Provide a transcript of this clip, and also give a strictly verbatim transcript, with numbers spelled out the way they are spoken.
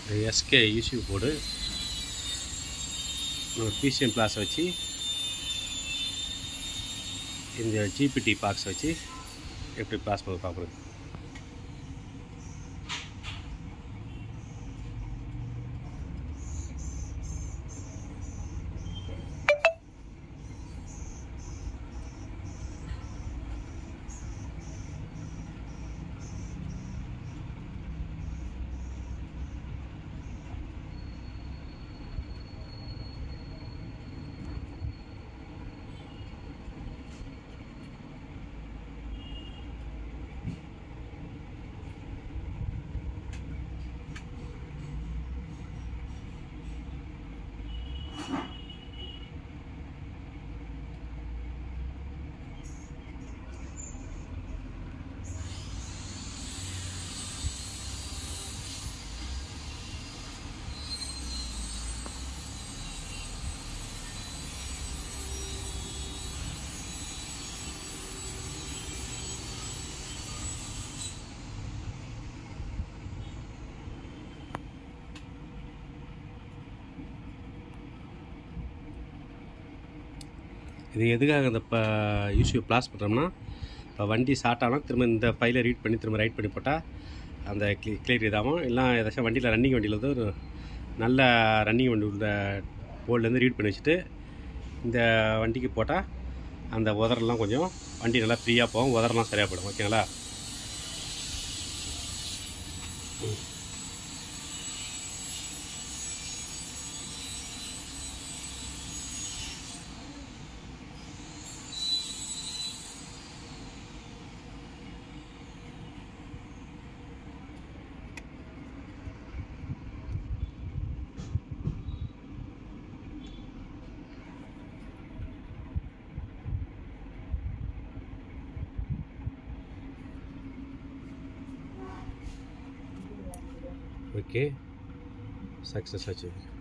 SK UC board நம்ம PCM plus வச்சு இந்த ஜிபிடி பாக்ஸ் வச்சு எப்படி பிளாஸ் பண்ண பார்க்குறது. இது எதுக்காக இந்த இப்போ யூசியை ப்ளாஸ் பண்ணுறோம்னா, இப்போ வண்டி ஸ்டார்ட் ஆனால் திரும்ப இந்த ஃபைலை ரீட் பண்ணி திரும்ப ரைட் பண்ணி போட்டால் அந்த க்ளி கிளியர் இதாகும். இல்லை ஏதாச்சும் வண்டியில் ரன்னிங் வண்டியில் வந்து ஒரு நல்ல ரன்னிங் வண்டி உள்ள போர்ட்லேருந்து ரீட் பண்ணி வச்சுட்டு இந்த வண்டிக்கு போட்டால் அந்த உதரெல்லாம் கொஞ்சம் வண்டி நல்லா ஃப்ரீயாக போகும், உதரெல்லாம் சரியாக போயிடும். ஓகேங்களா? ஓகே, சக்ஸஸ் ஆச்சு.